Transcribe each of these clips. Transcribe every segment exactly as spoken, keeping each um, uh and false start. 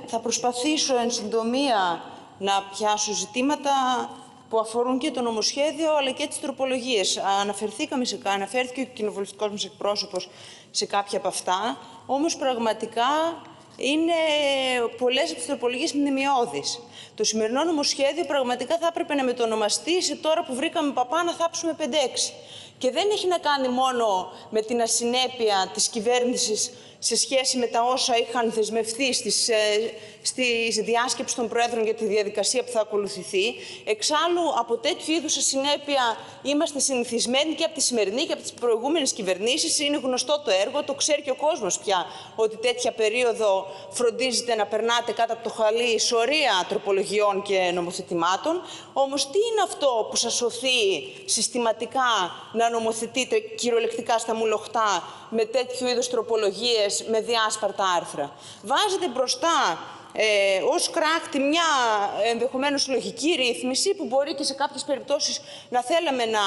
Θα προσπαθήσω εν συντομία να πιάσω ζητήματα που αφορούν και το νομοσχέδιο αλλά και τις τροπολογίες. Αναφερθήκαμε σε, αναφέρθηκε ο κοινοβουλευτικός μας εκπρόσωπος σε κάποια από αυτά, όμως πραγματικά είναι πολλές από τις τροπολογίες μνημειώδεις. Το σημερινό νομοσχέδιο πραγματικά θα έπρεπε να μετονομαστεί σε τώρα που βρήκαμε παπά να θάψουμε πέντε έξι. Και δεν έχει να κάνει μόνο με την ασυνέπεια της κυβέρνησης σε σχέση με τα όσα είχαν δεσμευθεί στις, ε, στη διάσκεψη των Προέδρων για τη διαδικασία που θα ακολουθηθεί. Εξάλλου, από τέτοιου είδους ασυνέπεια είμαστε συνηθισμένοι και από τη σημερινή και από τις προηγούμενες κυβερνήσεις. Είναι γνωστό το έργο, το ξέρει και ο κόσμος πια, ότι τέτοια περίοδο φροντίζεται να περνάτε κάτω από το χαλί σωρία τροπολογιών και νομοθετημάτων. Όμως, τι είναι αυτό που σας οθεί συστηματικά να νομοθετείτε κυριολεκτικά στα μουλοχτά με τέτοιου είδους τροπολογίες, με διάσπαρτα άρθρα? Βάζετε μπροστά ε, ως κράχτη μια ενδεχομένως λογική ρύθμιση που μπορεί και σε κάποιες περιπτώσεις να θέλαμε να,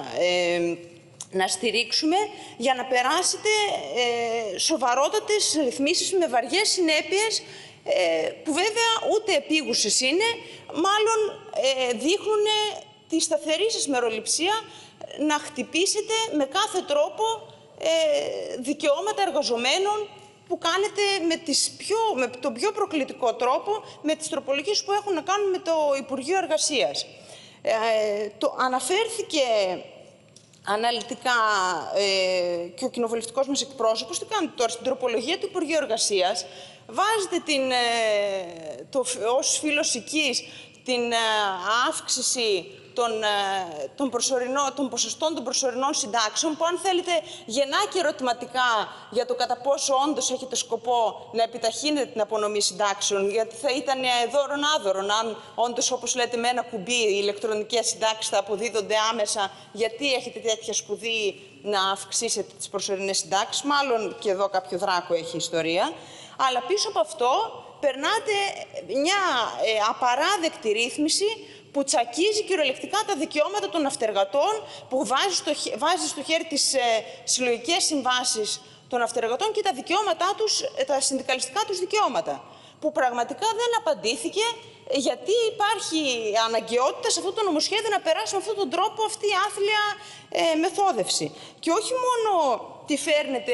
ε, να στηρίξουμε για να περάσετε ε, σοβαρότατες ρυθμίσεις με βαριές συνέπειες ε, που βέβαια ούτε επίγουσες είναι, μάλλον ε, δείχνουν τη σταθερή σας μεροληψία να χτυπήσετε με κάθε τρόπο ε, δικαιώματα εργαζομένων που κάνετε με, τις πιο, με τον πιο προκλητικό τρόπο με τις τροπολογίες που έχουν να κάνουν με το Υπουργείο Εργασίας. Ε, το αναφέρθηκε αναλυτικά ε, και ο κοινοβουλευτικός μας εκπρόσωπος. Τι κάνετε τώρα στην τροπολογία του Υπουργείου Εργασίας? Βάζετε την, ε, το, ως φύλλος οικής την ε, αύξηση Των, των, των ποσοστών των προσωρινών συντάξεων, που αν θέλετε γεννά και ερωτηματικά για το κατά πόσο όντως έχετε σκοπό να επιταχύνετε την απονομή συντάξεων, γιατί θα ήταν δώρον άδωρον αν όντως, όπως λέτε, με ένα κουμπί οι ηλεκτρονικές συντάξεις θα αποδίδονται άμεσα, γιατί έχετε τέτοια σπουδή να αυξήσετε τις προσωρινές συντάξεις. Μάλλον και εδώ κάποιο δράκο έχει ιστορία. Αλλά πίσω από αυτό περνάτε μια ε, απαράδεκτη ρύθμιση που τσακίζει κυριολεκτικά τα δικαιώματα των ναυτεργατών, που βάζει στο, βάζει στο χέρι τις ε, συλλογικές συμβάσεις των ναυτεργατών και τα δικαιώματά τους, τα συνδικαλιστικά τους δικαιώματα, που πραγματικά δεν απαντήθηκε γιατί υπάρχει αναγκαιότητα σε αυτό το νομοσχέδιο να περάσει με αυτόν τον τρόπο αυτή η άθλια ε, μεθόδευση. Και όχι μόνο τη φέρνετε,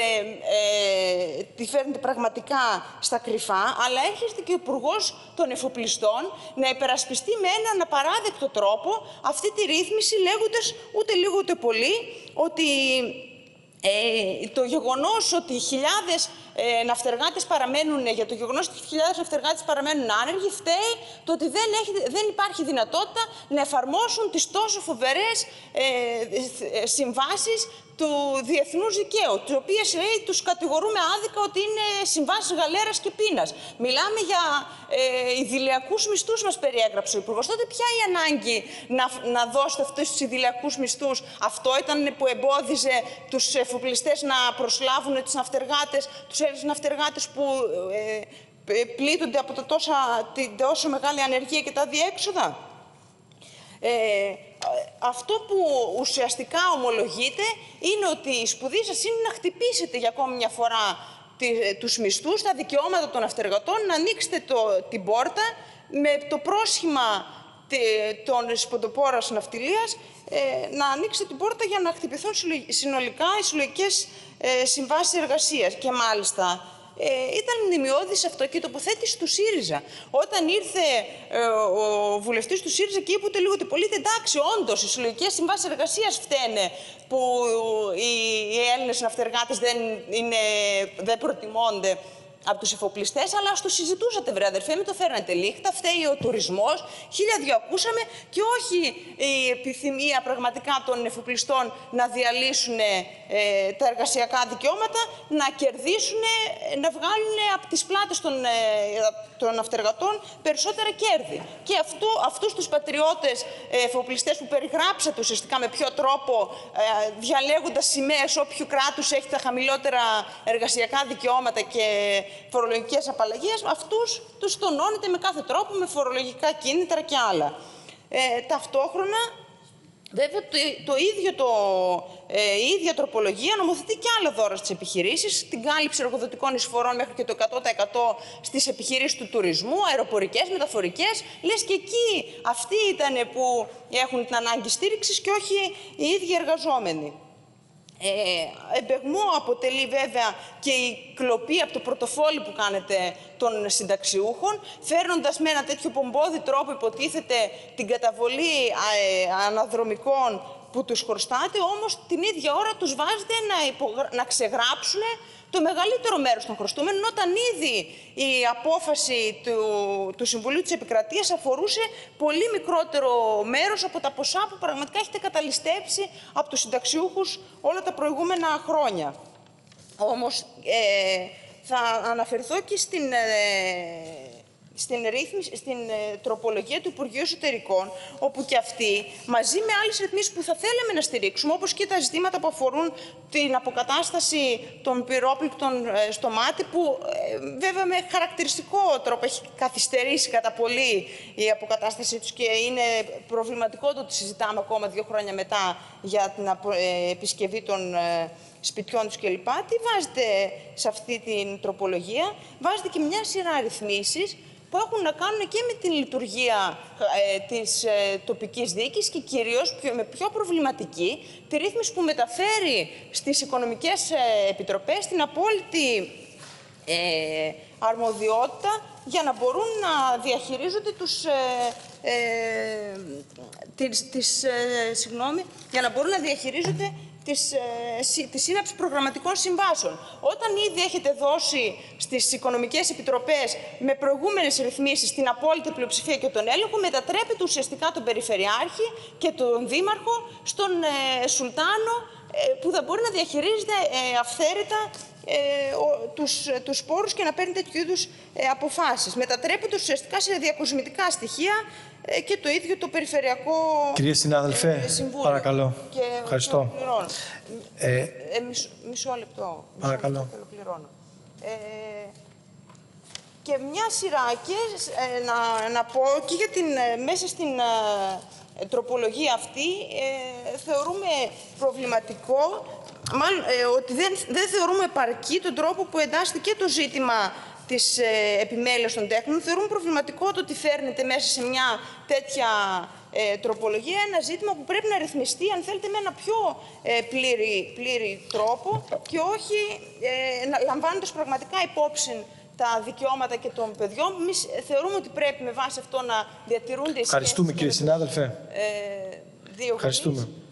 ε, τη φέρνετε πραγματικά στα κρυφά, αλλά έρχεστε και ο Υπουργός των Εφοπλιστών να υπερασπιστεί με έναν απαράδεκτο τρόπο αυτή τη ρύθμιση, λέγοντας ούτε λίγο ούτε πολύ ότι Ε, το γεγονός ότι χιλιάδες ε, ναυτεργάτες παραμένουν, για το γεγονός ότι χιλιάδες ναυτεργάτες παραμένουν άνεργοι, φταίει το ότι δεν, έχει, δεν υπάρχει δυνατότητα να εφαρμόσουν τις τόσο φοβερές ε, ε, συμβάσεις του διεθνούς δικαίου, τις οποίες λέει, τους κατηγορούμε άδικα ότι είναι συμβάσεις γαλέρας και πείνας. Μιλάμε για ε, ιδηλιακούς μισθούς, μας περιέγραψε ο Υπουργός. Τότε ποια η ανάγκη να, να δώσετε αυτούς τους ιδηλιακούς μισθούς? Αυτό ήταν που εμπόδιζε τους εφοπλιστές να προσλάβουν τις ναυτεργάτες, τους Έλληνες ναυτεργάτες που ε, πλήττονται από το τόσα, την τόσο μεγάλη ανεργία και τα διέξοδα? Ε, αυτό που ουσιαστικά ομολογείται είναι ότι η σπουδή σας είναι να χτυπήσετε για ακόμη μια φορά τη, τους μισθούς, τα δικαιώματα των ναυτεργατών, να ανοίξετε το, την πόρτα με το πρόσχημα των σποντοπόρας ναυτιλίας, ε, να ανοίξετε την πόρτα για να χτυπηθούν συνολικά οι συλλογικές ε, συμβάσεις εργασίας. Και μάλιστα Ε, ήταν μνημειώδης αυτό και η τοποθέτηση του ΣΥΡΙΖΑ. Όταν ήρθε ε, ο βουλευτής του ΣΥΡΙΖΑ και είπε ούτε λίγο ούτε πολύ, εντάξει, όντως οι συλλογικές συμβάσεις εργασίας φταίνε που οι, οι Έλληνες ναυτεργάτες δεν, είναι, δεν προτιμώνται από τους εφοπλιστές, αλλά ας το συζητούσατε, βρε αδερφέ, μην το φέρνατε λίχτα, φταίει ο τουρισμός, χίλια δυο ακούσαμε, και όχι η επιθυμία πραγματικά των εφοπλιστών να διαλύσουν ε, τα εργασιακά δικαιώματα, να κερδίσουν, να βγάλουν από τις πλάτες των, ε, των ναυτεργατών περισσότερα κέρδη. Και αυτού, αυτούς τους πατριώτες ε, εφοπλιστές που περιγράψατε ουσιαστικά με ποιο τρόπο, ε, διαλέγοντας σημαίες όποιου κράτους έχει τα χαμηλότερα εργασιακά δικαιώματα και φορολογικές απαλλαγές, αυτούς τους τονώνετε με κάθε τρόπο, με φορολογικά κίνητρα και άλλα. Ε, ταυτόχρονα, Βέβαια, το, το ίδιο το, ε, η ίδια τροπολογία νομοθετεί και άλλα δώρα στις επιχειρήσεις, την κάλυψη εργοδοτικών εισφορών μέχρι και το εκατό τοις εκατό στις επιχειρήσεις του τουρισμού, αεροπορικές, μεταφορικές. Λες και εκεί αυτοί ήταν που έχουν την ανάγκη στήριξης και όχι οι ίδιοι εργαζόμενοι. Ε, εμπεγμό αποτελεί βέβαια και η κλοπή από το πορτοφόλι που κάνετε των συνταξιούχων, φέρνοντας με ένα τέτοιο πομπόδι τρόπο, υποτίθεται, την καταβολή ε, αναδρομικών που τους χρωστάτε, όμως την ίδια ώρα τους βάζετε να, υπογρα... να ξεγράψουν το μεγαλύτερο μέρος των χρωστούμενων, όταν ήδη η απόφαση του, του Συμβουλίου της Επικρατείας αφορούσε πολύ μικρότερο μέρος από τα ποσά που πραγματικά έχετε καταλυστέψει από τους συνταξιούχους όλα τα προηγούμενα χρόνια. Όμως ε, θα αναφερθώ και στην, ε, στην, ρύθμιση, στην ε, τροπολογία του Υπουργείου Εσωτερικών, όπου και αυτή, μαζί με άλλες ρυθμίσεις που θα θέλαμε να στηρίξουμε, όπως και τα ζητήματα που αφορούν την αποκατάσταση των πυρόπληκτων ε, στο μάτι, που ε, βέβαια με χαρακτηριστικό τρόπο έχει καθυστερήσει κατά πολύ η αποκατάστασή τους και είναι προβληματικό το ότι συζητάμε ακόμα δύο χρόνια μετά για την ε, επισκευή των ε, σπιτιών τους κλπ. Τι βάζετε σε αυτή την τροπολογία? Βάζετε και μια σειρά ρυθμίσεις που έχουν να κάνουν και με την λειτουργία ε, της ε, τοπικής διοίκησης και κυρίως πιο, με πιο προβληματική τη ρύθμιση που μεταφέρει στις οικονομικές ε, επιτροπές την απόλυτη ε, αρμοδιότητα για να μπορούν να διαχειρίζονται τους, ε, ε, τις, τις, ε, συγγνώμη, για να μπορούν να διαχειρίζονται Της, ε, της σύναψης προγραμματικών συμβάσεων. Όταν ήδη έχετε δώσει στις οικονομικές επιτροπές με προηγούμενες ρυθμίσεις την απόλυτη πλειοψηφία και τον έλεγχο, μετατρέπεται ουσιαστικά τον Περιφερειάρχη και τον Δήμαρχο στον ε, Σουλτάνο, ε, που θα μπορεί να διαχειρίζεται ε, αυθαίρετα ε, ο, τους, τους πόρους και να παίρνει τέτοιου είδους ε, αποφάσεις. Μετατρέπεται ουσιαστικά σε διακοσμητικά στοιχεία ε, και το ίδιο το Περιφερειακό Κυρία συνάδελφε, ε, Συμβούλιο. Παρακαλώ. Και Ευχαριστώ. Ε, ε, μισό, μισό λεπτό. Μισό παρακαλώ. λεπτό και ολοκληρώνω. Ε, και μια σειρά και ε, να, να πω και για την, μέσα στην ε, τροπολογία αυτή ε, θεωρούμε προβληματικό, μάλλον ε, ότι δεν, δεν θεωρούμε επαρκή τον τρόπο που εντάσσεται και το ζήτημα της ε, επιμέλειας των τέχνων. Θεωρούμε προβληματικό το ότι φέρνεται μέσα σε μια τέτοια ε, τροπολογία ένα ζήτημα που πρέπει να ρυθμιστεί, αν θέλετε, με ένα πιο ε, πλήρη, πλήρη τρόπο και όχι ε, λαμβάνοντας πραγματικά υπόψη τα δικαιώματα και των παιδιών. Εμείς θεωρούμε ότι πρέπει με βάση αυτό να διατηρούνται οι σχέσεις. Ευχαριστούμε, κύριε συνάδελφε. Ε, δύο Ευχαριστούμε.